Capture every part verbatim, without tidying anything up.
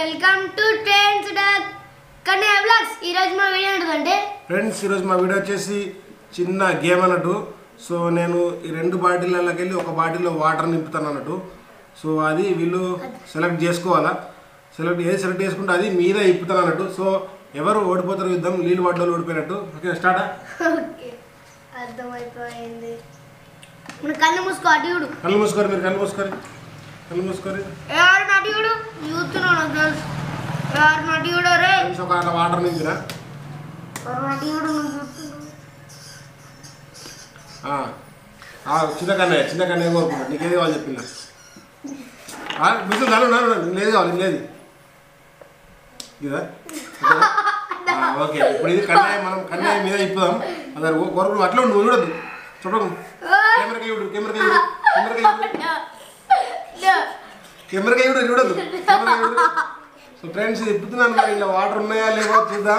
Welcome to trends Kannayya vlogs. ఈ రోజు మా వీడియో ఏంటంటే ఫ్రెండ్స్, ఈ రోజు మా వీడియో వచ్చేసి చిన్న గేమ్ అన్నట్టు. సో నేను ఈ రెండు బాటిళ్ళకి వెళ్ళి ఒక బాటిల్లో వాటర్ నింపుతాను అన్నట్టు. సో అది వీళ్ళు సెలెక్ట్ చేసుకోవాలా. సెలెక్ట్ ఏది సెలెక్ట్ చేసుకుంటే అది మీద ఇప్పుతాను అన్నట్టు. సో ఎవరు ఓడిపోతారు యుద్ధం, నీళ్ళు వాటిలో ఓడిపోయినట్టు. Okay, start. ఓకే, అర్థమైపోయింది. మన కళ్ళు మూసుకో, అడియుడు కళ్ళు మూసుకోరు, మీరు కళ్ళు మూసుకోరు, కళ్ళు మూసుకోరు. ఎవరు నటియుడు చూస్తున్నాను గర్ల్స్, ఎవరు నటియుడు రే. ఒక అట్లా వాటర్ నింపినా నటియుడు చిన్న కన్నయ్య చిన్న కన్నయ్య కోరుకున్నాడు. నీకేది కావాలి చెప్పిన బిజు నాను నాను లేదు కావాలి లేదు ఇదా. ఓకే, ఇప్పుడు ఇది కన్నయ్య, మనం కన్నయ్య మీద ఇప్పుదాం. అదే కోరుకు అట్లా ఉండు, చూడద్దు చూడకు. కెమెరాకి చూడు, కెమెరాకి చూడు, కెమెరాకి చూడు, కెమెరాకి చూడు, చూడద్దు కెమెరాకి చూడు. సో ఫ్రెండ్స్, ఇది ఇప్పుతున్నాను. మరి ఇలా వాటర్ ఉన్నాయా లేవో చూద్దాం.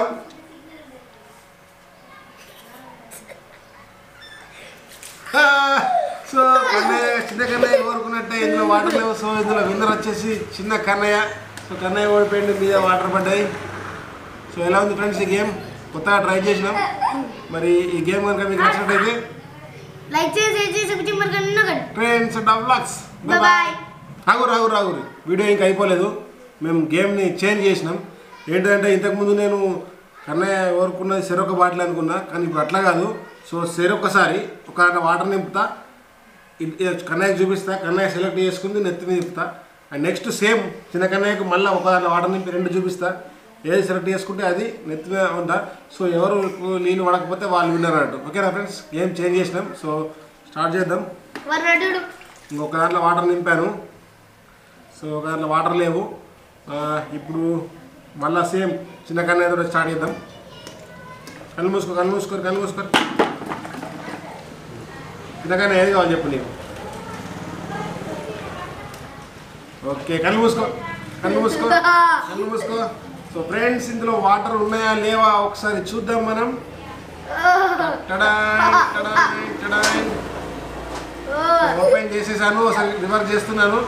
సో కన్నయ్య చిన్న కన్నయ్య కోరుకున్నట్టే ఇందులో వాటర్ లేవు. సో ఇందులో విన్నర్ వచ్చేసి చిన్న కన్నయ్య. సో కన్నయ్య ఓడిపోయింది, మీద వాటర్ పడ్డాయి. సో ఎలా ఉంది ఫ్రెండ్స్ ఈ గేమ్? కొత్తగా ట్రై చేసినాం. మరి ఈ గేమ్ కనుక మీకు నచ్చినట్టయితే లైక్ చేసి ఫ్రెండ్స్ డబ్లాక్స్ బాయ్. రాగు రాగు రాగు వీడియో ఇంకా అయిపోలేదు. మేము గేమ్ని చేంజ్ చేసినాం. ఏంటంటే ఇంతకుముందు నేను కన్నయ్య కోరుకున్నది చెరొక బాటిల్ అనుకున్నా, కానీ ఇప్పుడు అట్లా కాదు. సో చెరొకసారి ఒక వాటర్ నింపుతా, కన్నయ్యకి చూపిస్తా, కన్నయ్య సెలెక్ట్ చేసుకుంది నెత్తి మీద నింపుతా. అండ్ నెక్స్ట్ సేమ్ చిన్న కన్నయ్యకు మళ్ళీ ఒక వాటర్ నింపి రెండు చూపిస్తా. ఏది సెలెక్ట్ చేసుకుంటే అది నెత్తి మీద ఉంటా. సో ఎవరు నీళ్ళు పడకపోతే వాళ్ళు విన్నర్ అన్నట్టు. ఓకేనా ఫ్రెండ్స్, గేమ్ చేంజ్ చేసినాం. సో స్టార్ట్ చేద్దాం. ఇంకొక దాంట్లో వాటర్ నింపాను. సో ఒక దాంట్లో వాటర్ లేవు. ఇప్పుడు మళ్ళీ సేమ్ చిన్న కన్నయ్యతో స్టార్ట్ చేద్దాం. కళ్ళు మూసుకో, కళ్ళు మూసుకోరు, కళ్ళు మూసుకోరు. చిన్న కన్నయ్య ఏది కావాలి చెప్పు నీకు. ఓకే, కళ్ళు మూసుకో, కళ్ళు మూసుకో, కళ్ళు మూసుకో. సో ఫ్రెండ్స్, ఇందులో వాటర్ ఉన్నాయా లేవా ఒకసారి చూద్దాం మనం. ఓపెన్ చేసేసాను, ఒకసారి రివర్స్ చేస్తున్నాను.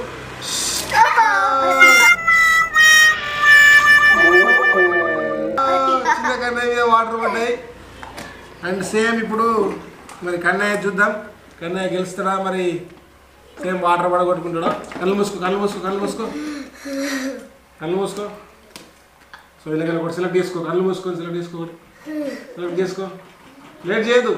చిన్న కన్నయ్య మీద వాటర్ పడ్డాయి. అండ్ సేమ్ ఇప్పుడు మరి కన్నయ్య చూద్దాం, కన్నయ్య గెలుస్తాడా మరి సేమ్ వాటర్ పడగొట్టుకుంటాడా. కళ్ళు మూసుకో, కళ్ళు మూసుకో, కళ్ళు మూసుకో, కళ్ళు మూసుకో. సో ఇలా ఒకటి సెలెక్ట్ చేసుకో, కళ్ళు మూసుకొని సెలెక్ట్ చేసుకో, ఒకటి సెలెక్ట్ చేసుకో. లేట్ చేయదు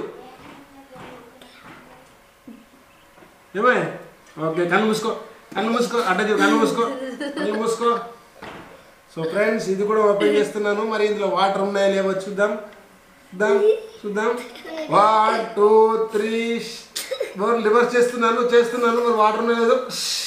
ఏమే. ఓకే, కళ్ళు మూసుకో, కళ్ళు మూసుకో, అడ్డ కళ్ళు మూసుకో, కళ్ళు మూసుకో. సో ఫ్రెండ్స్, ఇది కూడా ఓపెన్ చేస్తున్నాను. మరి ఇందులో వాటర్ ఉన్నాయా లేవో చూద్దాం, చూద్దాం చూద్దాం. వన్ టూ త్రీ రివర్స్ చేస్తున్నాను చేస్తున్నాను మరి వాటర్ ఉన్నాయో లేదో.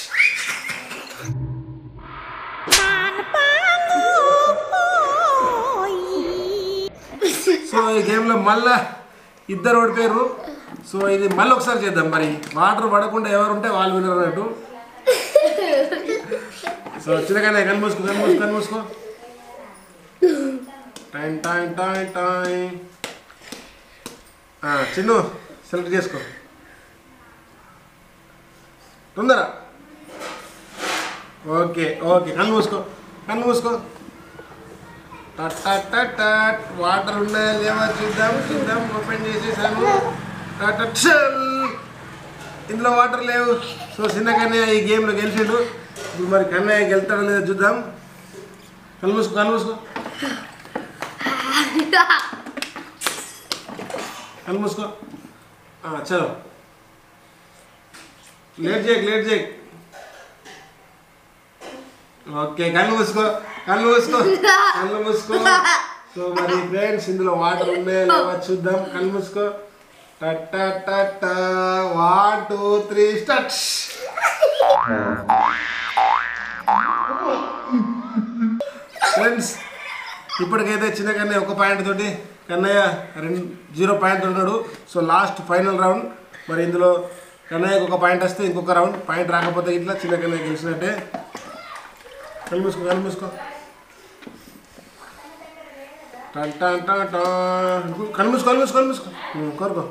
సో ఈ గేమ్లో మళ్ళా ఇద్దరు ఓడిపోయారు. సో ఇది మళ్ళీ ఒకసారి చేద్దాం. మరి వాటర్ పడకుండా ఎవరు ఉంటే వాళ్ళు వినరు అన్నట్టు. సో చిన్నగానే కళ్ళు మూసుకో, కళ్ళు మూసుకో, కళ్ళు మూసుకో. Time time time time. చిన్ను సెలెక్ట్ చేసుకో తొందర. ఓకే ఓకే, కళ్ళు మూసుకో, కళ్ళు మూసుకో. వాటర్ ఉన్నాయా లేవా చూద్దాం చూద్దాం. ఓపెన్ చేసేసాను. ఇందులో వాటర్ లేవు. సో చిన్న కన్నయ్య ఈ గేమ్లో గెలిచిండు. ఇప్పుడు మరి కన్నయ్య గెలుతాడో లేదో చూద్దాం. కళ్ళు మూసుకో, కళ్ళు మూసుకో, కళ్ళు మూసుకో. చలో, లేట్ చేయకు, లేట్ చేయకు. ఓకే, కళ్ళు మూసుకో, కళ్ళు మూసుకో, కళ్ళు మూసుకో. సో మరి ఫ్రెండ్స్, ఇందులో వాటర్ ఉన్నాయా లేవా చూద్దాం. కళ్ళు మూసుకో. One two three start. Friends, ఇప్పటికైతే చిన్న కన్నయ్య ఒక పాయింట్ తోటి, కన్నయ్య రెండు జీరో పాయింట్ ఉన్నాడు. So last final round. మరి ఇందులో కన్నయ్యకు ఒక పాయింట్ వస్తే ఇంకొక రౌండ్, పాయింట్ రాకపోతే ఇట్లా చిన్న కన్నయ్య గెలిచినట్టే. కళ్ళు మూసుకో, కళ్ళు మూసుకో. కళ్ళు మూసుకో, కళ్ళు మూసుకో, కళ్ళు మూసుకో, కోరుకో.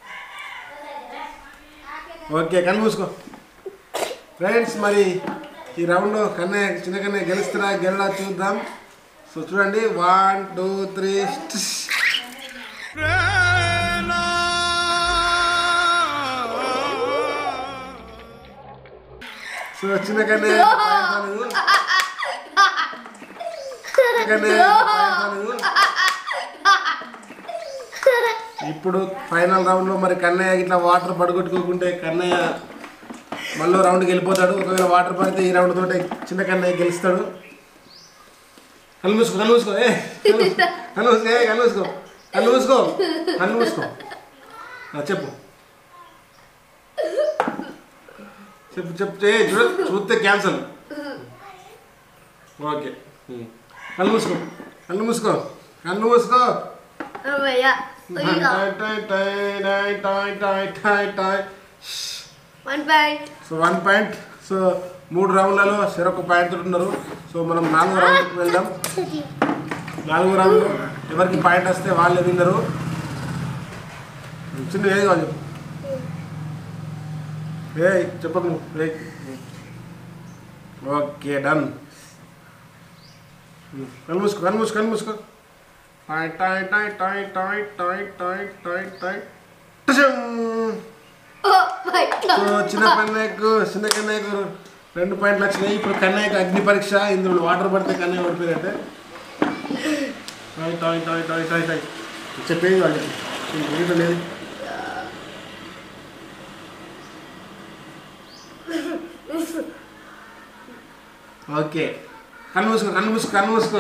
ఓకే, కళ్ళు మూసుకో. ఫ్రెండ్స్, మరి ఈ రౌండ్లో కన్నయ్య చిన్న కన్నయ్య గెలుస్తారా గెలడా చూద్దాం. సో చూడండి, వన్ టూ త్రీ. సో చిన్న కన్నయ్య ఇప్పుడు ఫైనల్ రౌండ్లో మరి కన్నయ్య ఇట్లా వాటర్ పడగొట్టుకోకుంటే కన్నయ్య మళ్ళీ రౌండ్కి వెళ్ళిపోతాడు. ఒకవేళ వాటర్ పడితే ఈ రౌండ్ తోటే చిన్న కన్నయ్య గెలుస్తాడు. కళ్ళు మూసుకో కళ్ళు మూసుకో ఏ కళ్ళు మూసుకో ఏ కళ్ళు మూసుకో కళ్ళు మూసుకో కళ్ళు మూసుకో చెప్పు చెప్పు చెప్పు ఏ చూడ చూస్తే క్యాన్సల్. ఓకే కళ్ళు మూసుకో కళ్ళు మూసుకో కళ్ళు మూసుకో. So one point. సో మూడు రౌండ్లలో చెరొక పాయింట్ ఉన్నారు. సో మనం నాలుగో రౌండ్కి వెళ్దాం. నాలుగో రౌండ్ ఎవరికి పాయింట్ వస్తే వాళ్ళే విన్నరు. చిన్న ఏది కావాలి చెప్పు. ఏ చెప్పకు నువ్వు. Okay done. కళ్ళు మూసుకో కళ్ళు మూసుకో కళ్ళు మూసుకో. Toy toy toy toy toy toy toy toy toy. So చిన్న కన్నయ్యకు చిన్న కన్నయ్యకు రెండు పాయింట్లు వచ్చినాయి. ఇప్పుడు కన్నయ్యకు అగ్ని పరీక్ష. ఇందులో వాటర్ పడితే కన్నయ్య పడిపోయినట్టే. Toy toy toy toy toy toy చెప్పేది వాళ్ళకి లేదు. ఓకే కన్ను మూసుకో కన్ను మూసుకో కన్ను మూసుకో.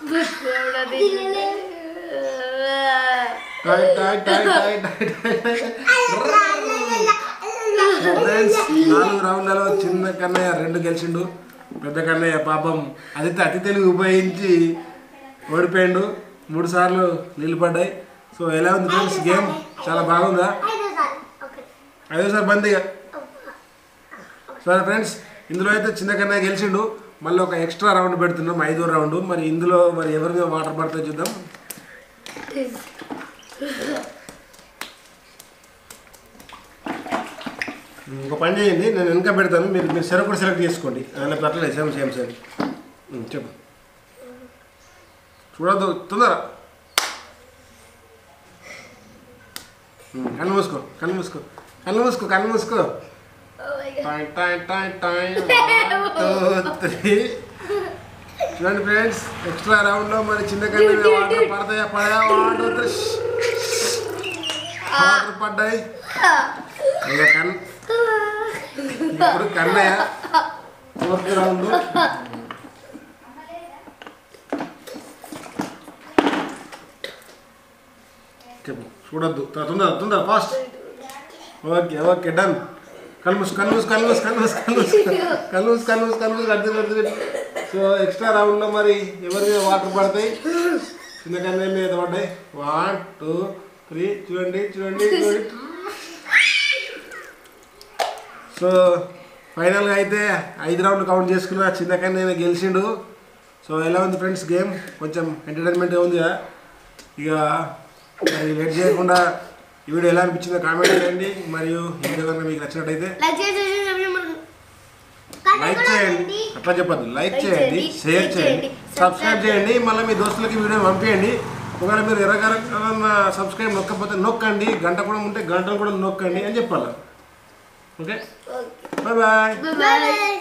నాలుగు రౌండ్లలో చిన్న కన్నయ్య రెండు గెలిచిండు. పెద్ద కన్నయ్య పాపం అతిథి అతి తెలివి ఉపయోగించి ఓడిపోయిండు. మూడు సార్లు నిలబడ్డాయి. సో ఎలా ఉంది ఫ్రెండ్స్ గేమ్? చాలా బాగుందా? ఐదోసారి బందీగా. సరే ఫ్రెండ్స్, ఇందులో అయితే చిన్న కన్నయ్య గెలిచిండు. మళ్ళీ ఒక ఎక్స్ట్రా రౌండ్ పెడుతున్నాం, ఐదో రౌండ్. మరి ఇందులో మరి ఎవరి మీద వాటర్ పడితే చూద్దాం. ఇంకో పని చేయండి, నేను వెనక పెడతాను, మీరు మీరు సెరవ్ కూడా సెలెక్ట్ చేసుకోండి. లేకపోతే అట్లనే సేమ్ సేమ్ సేమ్ చెప్పు. చూడద్దు తొందర. కళ్ళు మూసుకో కళ్ళు మూసుకో కళ్ళు మూసుకో కళ్ళు మూసుకో. చూడండి ఫ్రెండ్స్, ఎక్స్ట్రా రౌండ్లో మరి చిన్న కన్నయ్య వాటర్ పడతాయా పడా వాటర్ వాటర్ పడ్డాయి. ఇక కన్ ఇప్పుడు కన్నయ్య ఫోర్త్ రౌండ్. చెప్పు చూడొద్దు తొందర తొందర ఫాస్ట్. Okay okay done. కల్మూస్ కల్మూస్ కల్మూస్ కల్మూస్ కల్మూస్ కల్మూస్ కల్మూస్ కల్మూస్ అర్థం అర్థం. సో ఎక్స్ట్రా రౌండ్లో మరి ఎవరి మీద వాటర్ పడతాయి? చిన్న కన్నయ్య మీద పడ్డాయి. One two three. చూడండి చూడండి చూడండి. సో ఫైనల్గా అయితే ఐదు రౌండ్లు కౌంట్ చేసుకున్న చిన్న కన్నయ్య గెలిచిండు. సో ఎలా ఉంది ఫ్రెండ్స్ గేమ్? కొంచెం ఎంటర్టైన్మెంట్గా ఉంది కదా. ఇక లేట్ చేయకుండా ఈ వీడియో ఎలా అనిపించిందో కామెంట్ చేయండి. మరియు ఈ వీడియో కనుక మీకు నచ్చినట్టయితే లైక్ చేయండి. అట్లా చెప్పద్దు, లైక్ చేయండి, షేర్ చేయండి, సబ్స్క్రైబ్ చేయండి. మళ్ళీ మీ దోస్తులకి వీడియో పంపించండి. ఒకవేళ మీరు ఎర్రగర సబ్స్క్రైబ్ నొక్కపోతే నొక్కండి, గంట కూడా ఉంటే గంటలు కూడా నొక్కండి అని చెప్పాలి. Okay bye bye.